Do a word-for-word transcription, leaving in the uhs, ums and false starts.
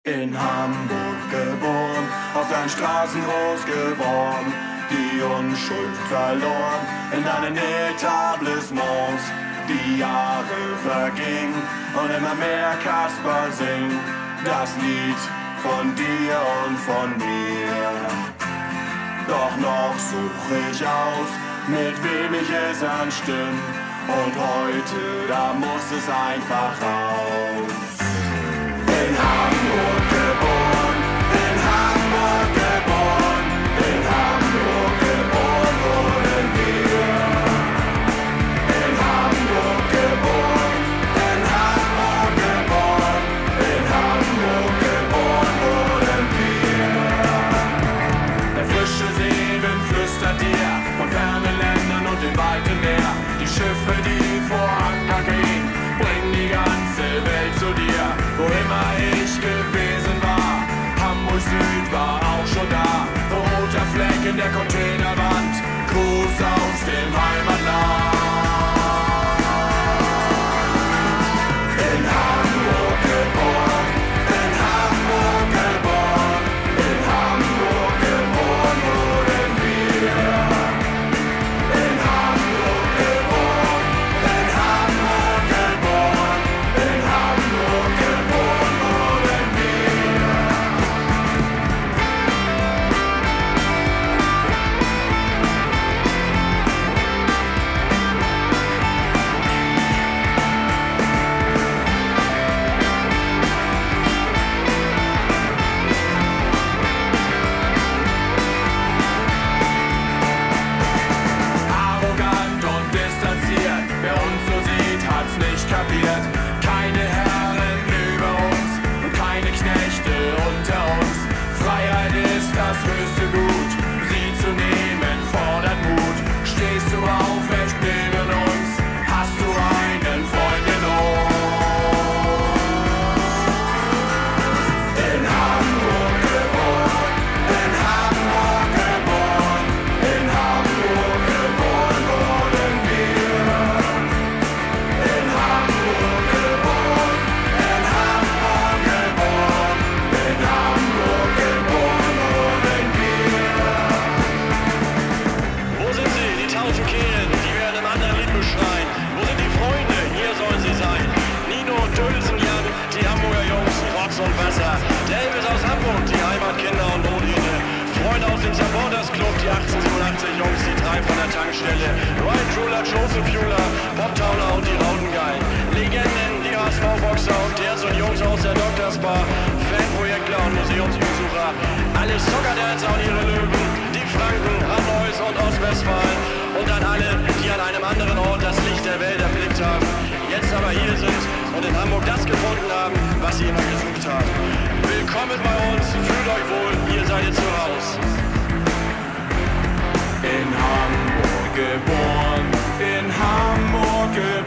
In Hamburg geboren, auf deinen Straßen groß geworden, die Unschuld verloren in deinen Etablissements. Die Jahre vergingen und immer mehr Kasper singt das Lied von dir und von mir. Doch noch such ich aus, mit wem ich es anstimm, und heute, da muss es einfach raus. In Hamburg geboren, in Hamburg geboren, in Hamburg geboren wurden wir. In Hamburg geboren, in Hamburg geboren, in Hamburg geboren wurden wir. Der frische Seewind flüstert dir von fernen Ländern und dem weiten Meer. Die Schiffe, die vor Anker gehen, bringen die ganze Welt zu dir. Wo immer ich gewesen war, Hamburg Süd war auch schon da. Roter Fleck in der Containerwand, Gruß aus dem Heimatland. In Hamburg geboren, in Hamburg geboren, in Hamburg geboren wurden wir. In Hamburg geboren, in Hamburg geboren, in Hamburg geboren wurden wir. Arrogant und distanziert, wer uns so sieht, hat's nicht kapiert. Keine Herren über uns und keine Knechte unter uns. Freiheit ist das höchste Gut, sie zu nehmen fordert Mut. Stehst du aufrecht neben uns, hast du einen Freund in uns. In Hamburg geboren, in Hamburg geboren, in Hamburg geboren wurden wir. In Hamburg geboren, in Hamburg geboren, in Hamburg geboren wurden wir. Wo sind sie, die tausend Kehlen, die wir in einem anderen Lied beschreien? Wo sind die Freunde? Hier sollen sie sein. Nino und Dülsen, Jan, die Hamburger Jungs, Rocks und Wasser. Der Elvis aus Hamburg, die Heimatkinder und Odine. Freunde aus dem Supporters Club, die achtzehnhundertsiebenundachtzig Jungs, die drei von der Tankstelle. Ryan Truller, Joseph Fuller, Bob Towner und die Raudengeilen. Legenden, die H S V-Boxer und Derz und Jungs aus der Doctors Bar. Fanprojektler und Museumsbesucher. Alle Soccer-Dads und ihre Löwen. Die Franken, Hannois und Ostwestfalen. Und dann alle, die an einem anderen Ort das Licht der Welt erblickt haben. Jetzt aber hier sind und in Hamburg das gefunden haben, was sie immer gesucht haben. Willkommen bei uns, fühlt euch wohl, ihr seid jetzt zu Hause. In Hamburg geboren, in Hamburg geboren.